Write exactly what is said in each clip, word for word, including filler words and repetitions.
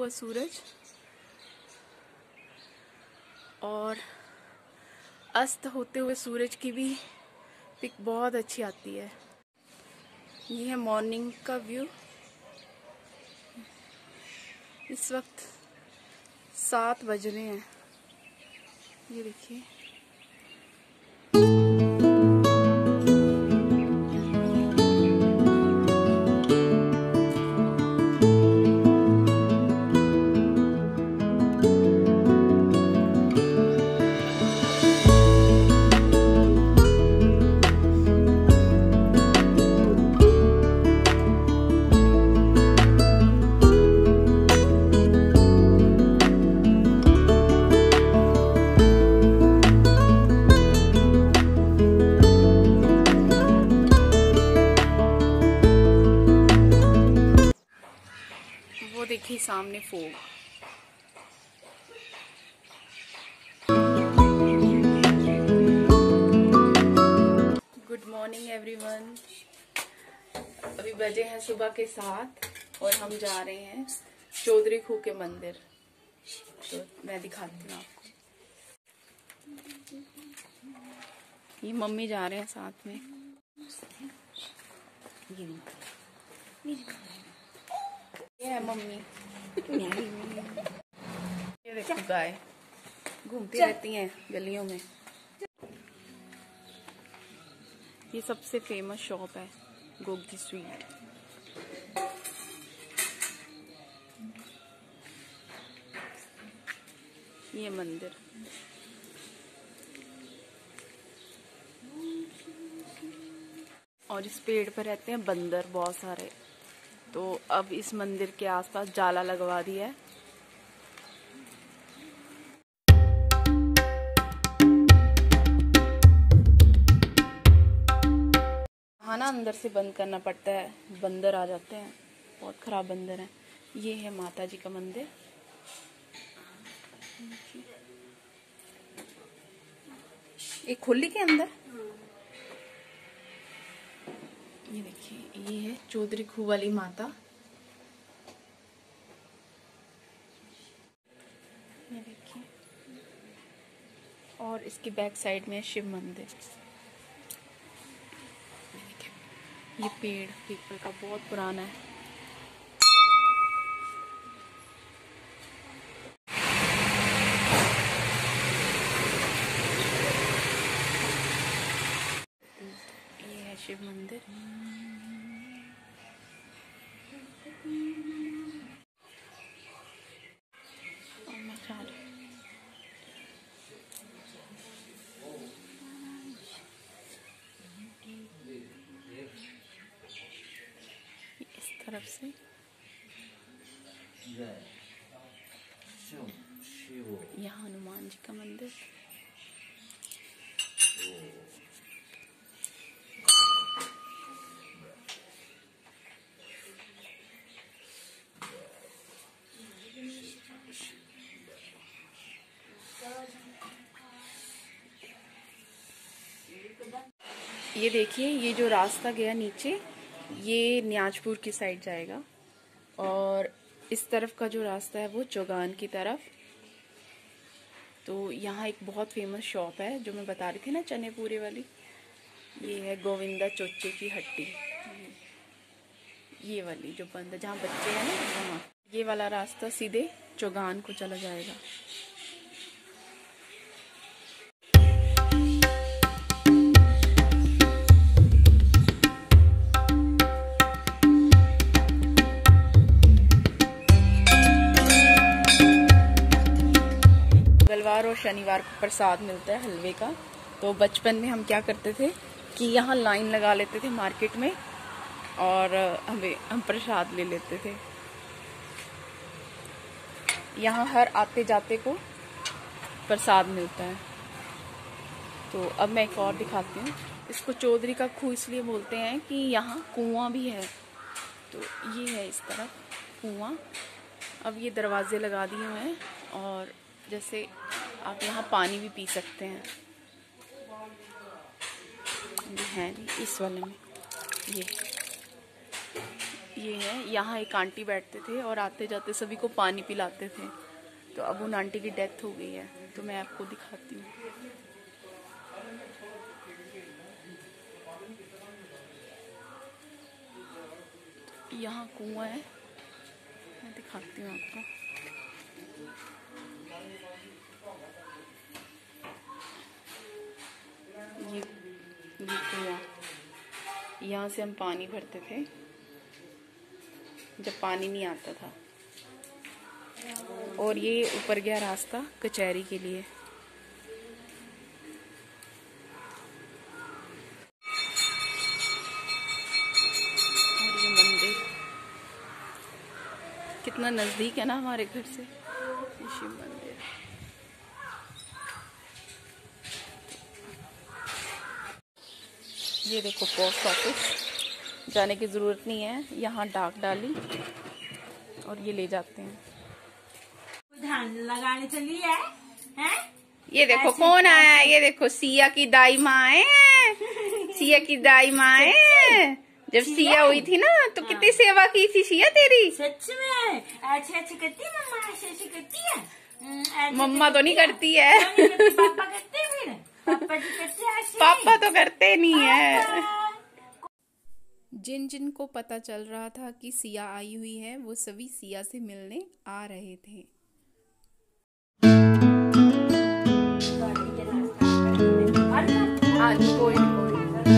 हुआ सूरज और अस्त होते हुए सूरज की भी पिक बहुत अच्छी आती है। ये है मॉर्निंग का व्यू। इस वक्त सात बज रहे हैं, ये देखिए। वो देखिए सामने फोग। Good morning everyone. अभी बजे हैं सुबह के सात और हम जा रहे हैं चौधरी खूह के मंदिर। तो मैं दिखाती हूँ आपको। ये मम्मी जा रहे हैं साथ में। ये है मम्मी। ये देखो गाय घूमती रहती हैं गलियों में। ये सबसे फेमस शॉप है गोगजी स्वीट। ये मंदिर। और इस पेड़ पर रहते हैं बंदर बहुत सारे। तो अब इस मंदिर के आसपास जाला लगवा दिया है। हाँ ना, अंदर से बंद करना पड़ता है, बंदर आ जाते हैं, बहुत खराब बंदर हैं। ये है माता जी का मंदिर। एक खोली के अंदर ये देखिए, ये है चौधरी खूह वाली माता। ये देखिए, और इसकी बैक साइड में शिव मंदिर। ये पेड़ पीपल का बहुत पुराना है। ये है शिव मंदिर। इस तरफ से यहाँ हनुमान जी का मंदिर। ये देखिए, ये जो रास्ता गया नीचे, ये न्याजपुर की साइड जाएगा। और इस तरफ का जो रास्ता है वो चौगान की तरफ। तो यहाँ एक बहुत फेमस शॉप है जो मैं बता रही थी ना, चने पूरे वाली। ये है गोविंदा चोचे की हट्टी। ये वाली जो बंद है, जहाँ बच्चे हैं ना वहाँ। ये वाला रास्ता सीधे चौगान को चला जाएगा। मंगलवार और शनिवार को प्रसाद मिलता है हलवे का। तो बचपन में हम क्या करते थे कि यहाँ लाइन लगा लेते थे मार्केट में और हमें हम प्रसाद ले लेते थे। यहाँ हर आते जाते को प्रसाद मिलता है। तो अब मैं एक और दिखाती हूँ। इसको चौधरी का खूह इसलिए बोलते हैं कि यहाँ कुआं भी है। तो ये है इस तरफ कुआं। अब ये दरवाजे लगा दिए हुए हैं और जैसे आप यहाँ पानी भी पी सकते हैं। ये है इस वाले में। ये ये है, यहाँ एक आंटी बैठते थे और आते जाते सभी को पानी पिलाते थे। तो अब उन आंटी की डेथ हो गई है, तो मैं आपको दिखाती हूँ। यहाँ कुआं है, मैं दिखाती हूँ आपको। ये ये कुआं, यहाँ से हम पानी भरते थे जब पानी नहीं आता था। और ये ऊपर गया रास्ता कचहरी के लिए। और ये मंदिर कितना नजदीक है ना हमारे घर से, शिव मंदिर। ये देखो पोस्ट ऑफिस, जाने की जरूरत नहीं है, यहाँ डाक डाली और ये ले जाते हैं। धान लगाने चली है, हैं? ये देखो कौन आया है, ये देखो सिया की दाई माँ है। सिया की दाई माँ है। जब सिया हुई थी ना तो कितनी सेवा की थी सिया तेरी। सच में अच्छी अच्छी करती है मम्मा, अच्छी अच्छी करती है। मम्मा तो नहीं करती है, पापा करते हैं, फिर पापा जी करते हैं। पापा तो करते नहीं है। जिन जिन को पता चल रहा था कि सिया आई हुई है वो सभी सिया से मिलने आ रहे थे। हाँ कोई कोई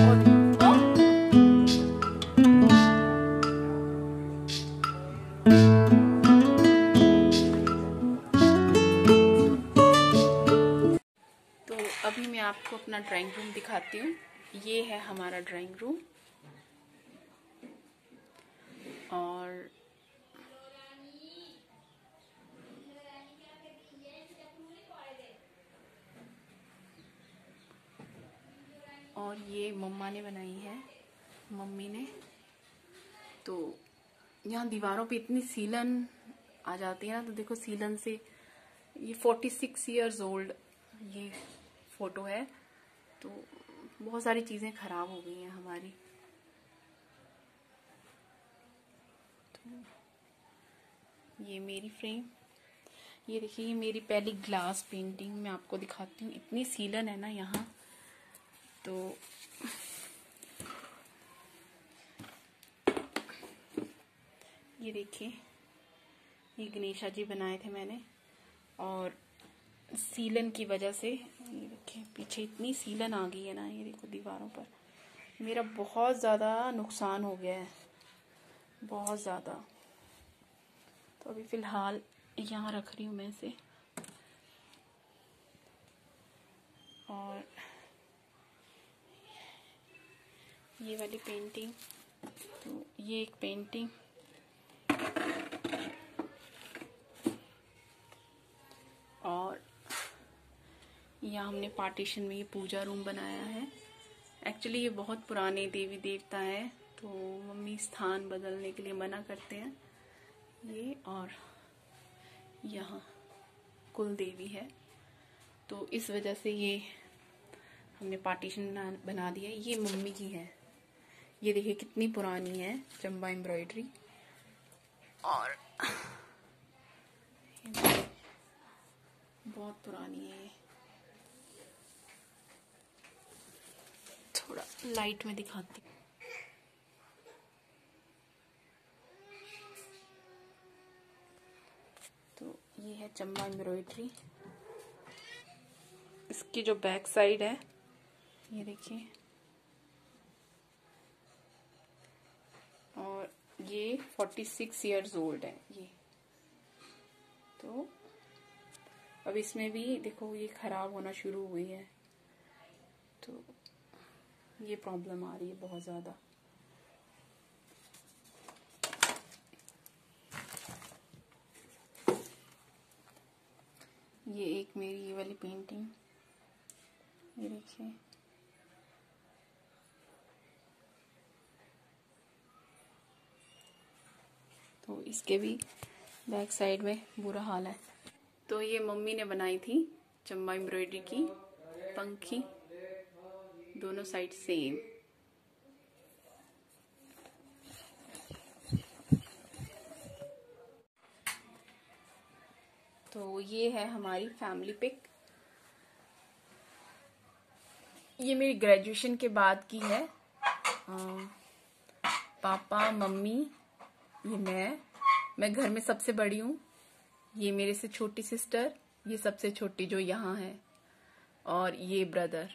तो अभी मैं आपको अपना ड्राइंग रूम दिखाती हूँ। ये है हमारा ड्राइंग रूम। और और ये मम्मा ने बनाई है, मम्मी ने। तो यहाँ दीवारों पे इतनी सीलन आ जाती है ना, तो देखो सीलन से ये फोर्टी सिक्स ईयर्स ओल्ड ये फोटो है। तो बहुत सारी चीजें खराब हो गई हैं हमारी। तो ये मेरी फ्रेम, ये देखिए, ये मेरी पहली ग्लास पेंटिंग मैं आपको दिखाती हूँ। इतनी सीलन है ना यहाँ। तो ये देखिए, ये गणेशा जी बनाए थे मैंने, और सीलन की वजह से ये देखिए पीछे इतनी सीलन आ गई है ना। ये देखो दीवारों पर मेरा बहुत ज़्यादा नुकसान हो गया है, बहुत ज़्यादा। तो अभी फ़िलहाल यहाँ रख रही हूँ मैं इसे। और ये वाली पेंटिंग, तो ये एक पेंटिंग, और यहाँ हमने पार्टीशन में ये पूजा रूम बनाया है। एक्चुअली ये बहुत पुराने देवी देवता है, तो मम्मी स्थान बदलने के लिए मना करते हैं। ये और यहाँ कुल देवी है, तो इस वजह से ये हमने पार्टीशन बना दिया। ये मम्मी की है, ये देखिए कितनी पुरानी है, चंबा एम्ब्रॉयडरी। और बहुत पुरानी है ये। थोड़ा लाइट में दिखाती हूँ। तो ये है चंबा एम्ब्रॉयडरी। इसकी जो बैक साइड है ये देखिए, और ये फोर्टी सिक्स इयर्स ओल्ड है ये। तो अब इसमें भी देखो ये खराब होना शुरू हुई है, तो ये प्रॉब्लम आ रही है बहुत ज़्यादा। ये एक मेरी ये वाली पेंटिंग, ये देखिए, तो इसके भी बैक साइड में बुरा हाल है। तो ये मम्मी ने बनाई थी चंबा एम्ब्रॉयडरी की पंखी, दोनों साइड सेम। तो ये है हमारी फैमिली पिक। ये मेरी ग्रेजुएशन के बाद की है। आ, पापा, मम्मी, ये मैं मैं घर में सबसे बड़ी हूँ। ये मेरे से छोटी सिस्टर, ये सबसे छोटी जो यहाँ है, और ये ब्रदर।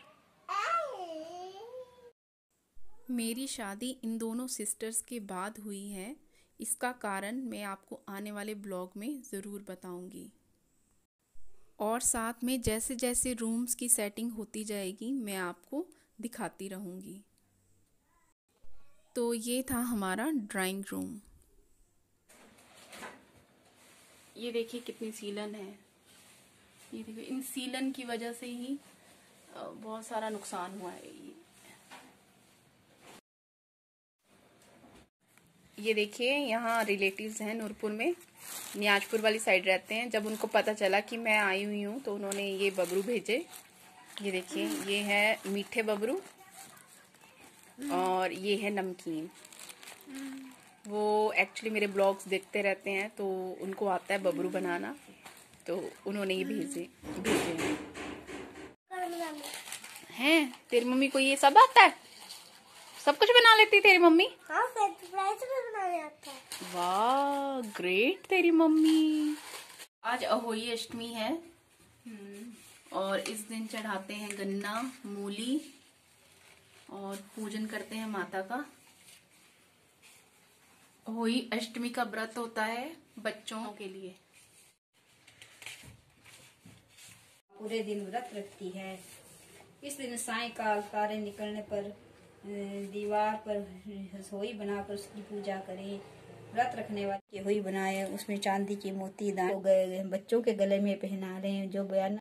मेरी शादी इन दोनों सिस्टर्स के बाद हुई है। इसका कारण मैं आपको आने वाले ब्लॉग में ज़रूर बताऊंगी। और साथ में जैसे जैसे रूम्स की सेटिंग होती जाएगी मैं आपको दिखाती रहूंगी। तो ये था हमारा ड्राइंग रूम। ये देखिए कितनी सीलन है। ये देखिए, इन सीलन की वजह से ही बहुत सारा नुकसान हुआ है। ये ये देखिए, यहाँ रिलेटिव्स हैं नूरपुर में, नियाजपुर वाली साइड रहते हैं। जब उनको पता चला कि मैं आई हुई हूँ तो उन्होंने ये बबरू भेजे। ये देखिए, ये है मीठे बबरू और ये है नमकीन। वो एक्चुअली मेरे ब्लॉग्स देखते रहते हैं तो उनको आता है बबरू बनाना, तो उन्होंने ये भेजे भेजे हैं। हैं तेरी मम्मी को ये सब आता है? सब कुछ बना लेती तेरी मम्मी? हाँ, फ्राइज भी बनाने आता है। वाह, ग्रेट तेरी मम्मी। आज अहोई अष्टमी है और इस दिन चढ़ाते हैं गन्ना, मूली और पूजन करते हैं माता का। अहोई अष्टमी का व्रत होता है बच्चों के लिए। पूरे दिन व्रत रखती है। इस दिन सायंकाल तारे निकलने पर दीवार पर रसोई बनाकर उसकी पूजा करें। व्रत रखने वाले रसोई बनाए, उसमें चांदी की मोती दान बच्चों के गले में पहना रहे हैं। जो बयान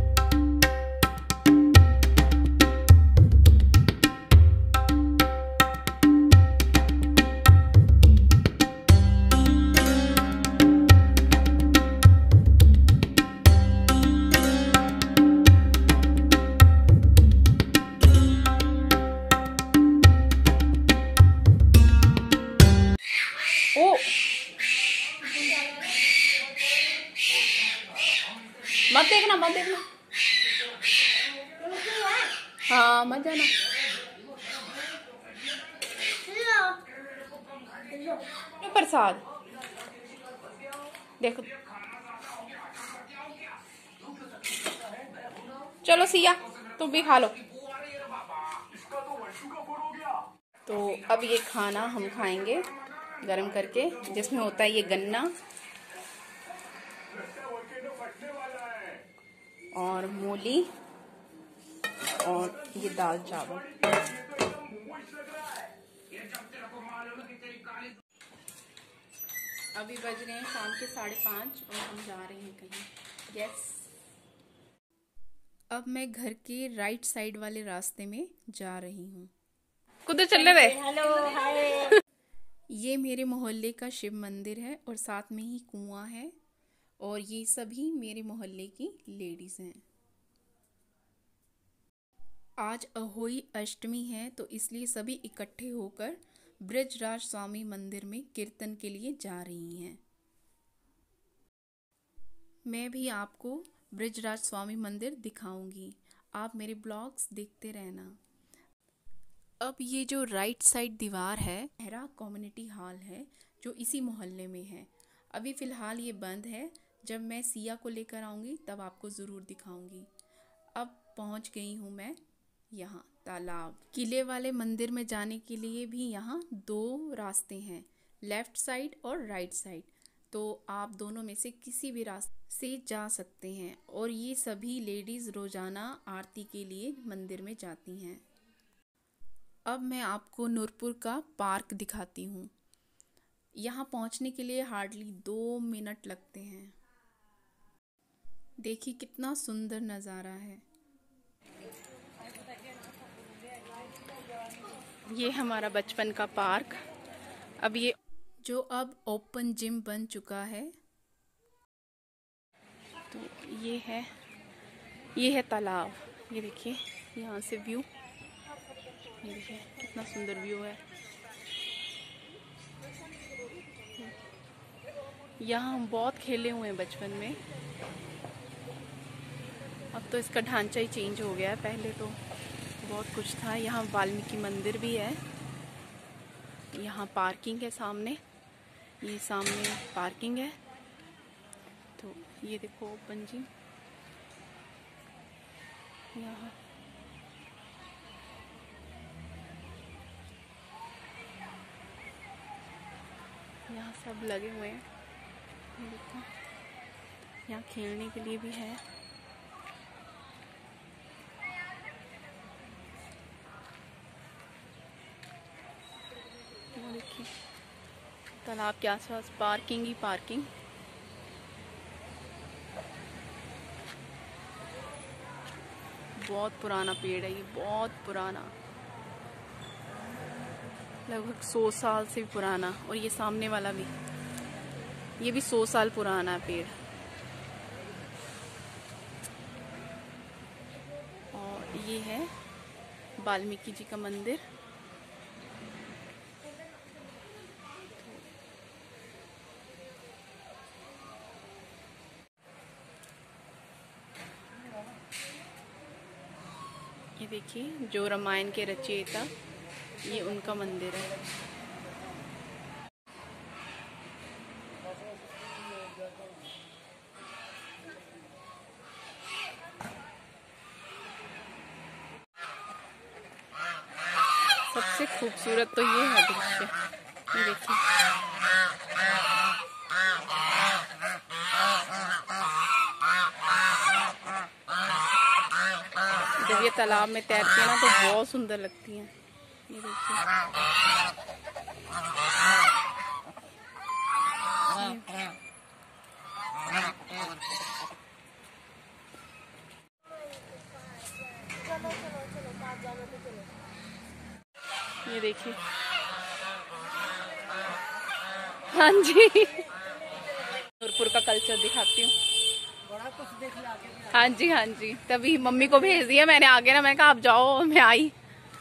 मत देखना मत देखना। हाँ मत जाना। प्रसाद देखो, चलो सिया तुम भी खा लो। तो अब ये खाना हम खाएंगे गरम करके, जिसमें होता है ये गन्ना और मूली और ये दाल चावल। अभी बज रहे हैं शाम के साढ़े पाँच और हम जा रहे हैं कहीं। यस, अब मैं घर के राइट साइड वाले रास्ते में जा रही हूँ। कुछ चल रहे। Hello, hi. ये मेरे मोहल्ले का शिव मंदिर है और साथ में ही कुआं है, और ये सभी मेरे मोहल्ले की लेडीज हैं। आज अहोई अष्टमी है तो इसलिए सभी इकट्ठे होकर ब्रजराज स्वामी मंदिर में कीर्तन के लिए जा रही हैं। मैं भी आपको ब्रजराज स्वामी मंदिर दिखाऊंगी, आप मेरे ब्लॉग्स देखते रहना। अब ये जो राइट साइड दीवार है, मेरा कम्युनिटी हॉल है जो इसी मोहल्ले में है। अभी फ़िलहाल ये बंद है, जब मैं सिया को लेकर आऊँगी तब आपको ज़रूर दिखाऊंगी। अब पहुँच गई हूँ मैं यहाँ तालाब। किले वाले मंदिर में जाने के लिए भी यहाँ दो रास्ते हैं, लेफ़्ट साइड और राइट साइड। तो आप दोनों में से किसी भी रास्ते से जा सकते हैं। और ये सभी लेडीज़ रोज़ाना आरती के लिए मंदिर में जाती हैं। अब मैं आपको नूरपुर का पार्क दिखाती हूँ। यहाँ पहुँचने के लिए हार्डली दो मिनट लगते हैं। देखिए कितना सुंदर नज़ारा है। ये हमारा बचपन का पार्क, अब ये जो अब ओपन जिम बन चुका है। तो ये है ये है तालाब। ये देखिए यहाँ से व्यू, ये देखिए कितना सुंदर व्यू है। यहाँ हम बहुत खेले हुए हैं बचपन में। अब तो इसका ढांचा ही चेंज हो गया है, पहले तो बहुत कुछ था। यहाँ वाल्मीकि मंदिर भी है, यहाँ पार्किंग है सामने, ये सामने पार्किंग है। तो ये देखो ओपन जिम यहाँ। यहाँ सब लगे हुए हैं, देखो यहाँ खेलने के लिए भी है। देखिए तालाब के आसपास पार्किंग ही पार्किंग। बहुत पुराना पेड़ है ये, बहुत पुराना, लगभग सौ साल से भी पुराना। और ये सामने वाला भी, ये भी सौ साल पुराना है पेड़। और ये है वाल्मीकि जी का मंदिर। ये देखिए जो रामायण के रचयिता, ये उनका मंदिर है। सबसे खूबसूरत तो ये है दृश्य, ये देखिए। जब ये तालाब में तैरती है ना तो बहुत सुंदर लगती हैं, ये देखिए। ये देखिए, हाँ जी नूरपुर का कल्चर दिखाती हूँ। बड़ा कुछ देख लिया आगे। हाँ जी हाँ जी, तभी मम्मी को भेज दिया मैंने आगे ना, मैंने कहा आप जाओ, मैं आई।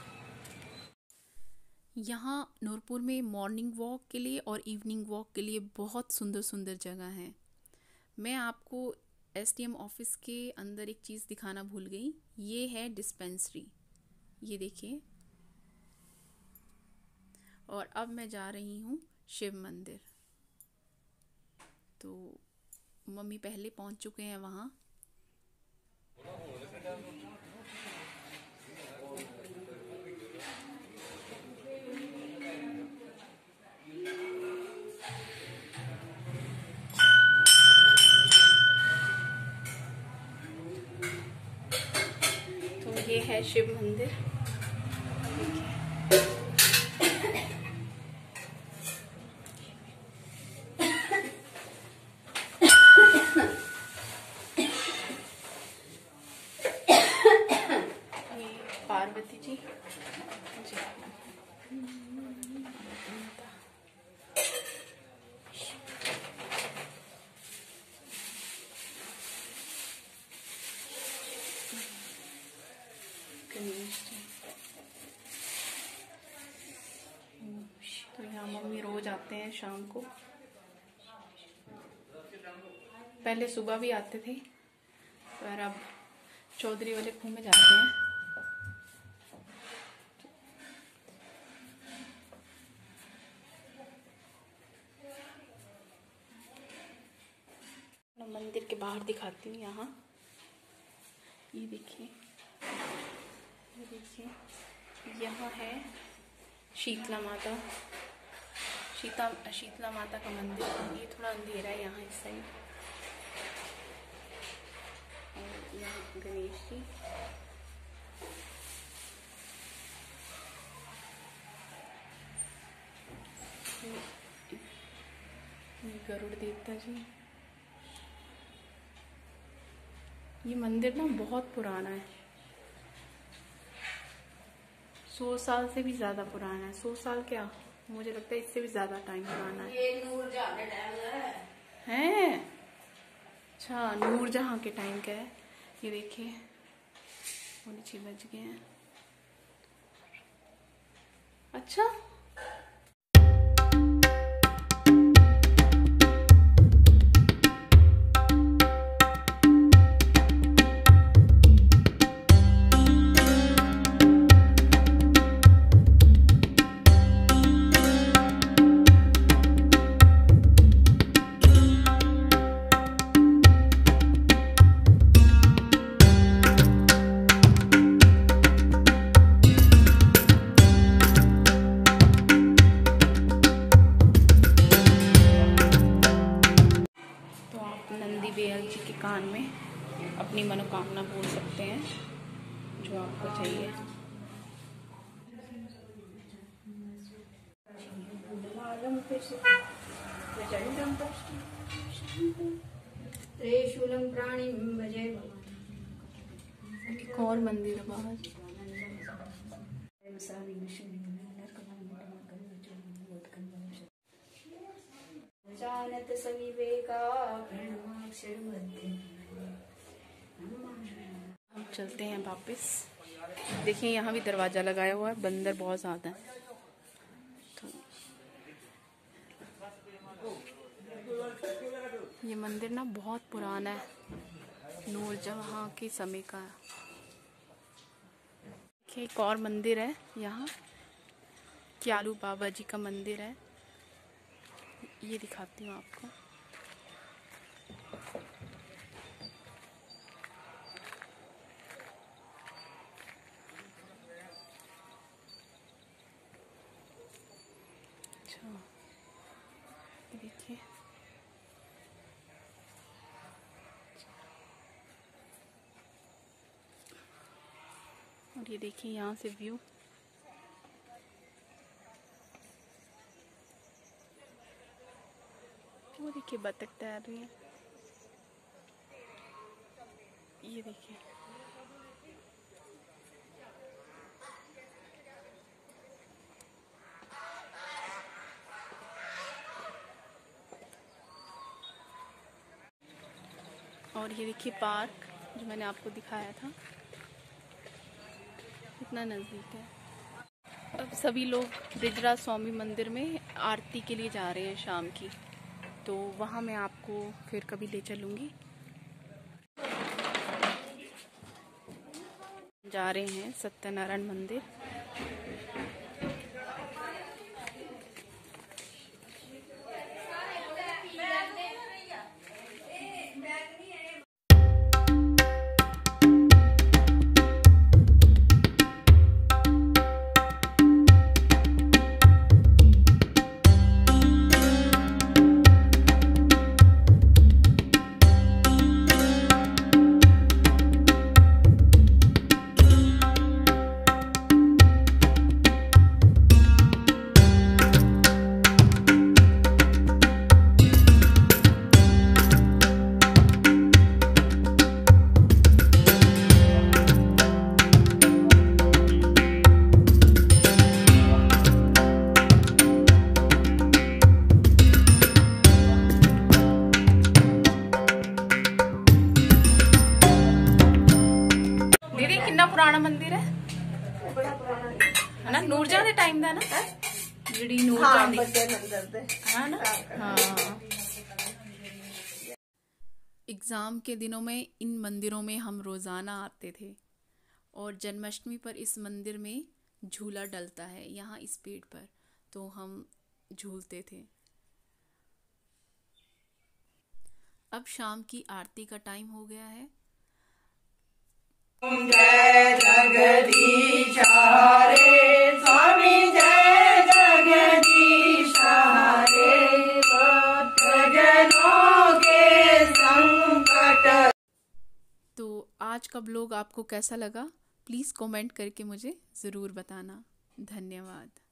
यहाँ नूरपुर में मॉर्निंग वॉक के लिए और इवनिंग वॉक के लिए बहुत सुंदर सुंदर जगह हैं। मैं आपको एसडीएम ऑफिस के अंदर एक चीज़ दिखाना भूल गई, ये है डिस्पेंसरी, ये देखिए। और अब मैं जा रही हूँ शिव मंदिर। तो मम्मी पहले पहुँच चुके हैं वहाँ। तो ये है शिव मंदिर। पार्वती जी, जी। गणेश जी। तो यहाँ मम्मी रोज आते हैं शाम को, पहले सुबह भी आते थे पर अब चौधरी वाले कुएं में जाते हैं। मंदिर के बाहर दिखाती हूँ। यहाँ ये देखिए, ये देखिए यहाँ है शीतला माता, शीता शीतला माता का मंदिर। ये थोड़ा अंधेरा है यहाँ इस साइड। और यहाँ गणेश जी, गरुड़ देवता जी। ये मंदिर ना बहुत पुराना है, सौ साल से भी ज्यादा पुराना है। सौ साल क्या, मुझे लगता है इससे भी ज्यादा टाइम पुराना है। ये नूरजहां के टाइम का है। हैं? अच्छा, नूरजहां के टाइम का है। ये देखिए वो नीचे बज गए हैं। अच्छा आप नंदी बेयल जी के कान में अपनी मनोकामना बोल सकते हैं जो आपको चाहिए। त्रिशूलम प्राणी भजे। एक और मंदिर है बाहर। जानत सविवेका प्रणमाक्षर मध्य। हम चलते हैं वापस। देखिए यहाँ भी दरवाजा लगाया हुआ है, बंदर बहुत ज्यादा है। तो ये मंदिर ना बहुत पुराना है, नूरजहां के समय का है। देखिए एक और मंदिर है यहाँ, क्यालू बाबा जी का मंदिर है, ये दिखाती हूँ आपको। अच्छा देखिए, और ये देखिए यहाँ से व्यू। वो देखिए बतख तैर रही है, ये देखिए। और ये देखिए पार्क जो मैंने आपको दिखाया था, कितना नज़दीक है। अब सभी लोग ब्रिजराज स्वामी मंदिर में आरती के लिए जा रहे हैं शाम की, तो वहाँ मैं आपको फिर कभी ले चलूँगी। जा रहे हैं सत्यनारायण मंदिर। पुराना मंदिर है, बड़ा पुराना है ना, नूरजहां के टाइम का ना, जी नूरजहां है ना। हाँ, एग्जाम के दिनों में इन मंदिरों में हम रोजाना आते थे, और जन्माष्टमी पर इस मंदिर में झूला डलता है यहाँ इस पेड़ पर, तो हम झूलते थे। अब शाम की आरती का टाइम हो गया है। जय जगदीश हरे स्वामी, जय जगदीश हरे भक्तजनों के संकट। तो आज का ब्लॉग आपको कैसा लगा, प्लीज़ कमेंट करके मुझे ज़रूर बताना। धन्यवाद।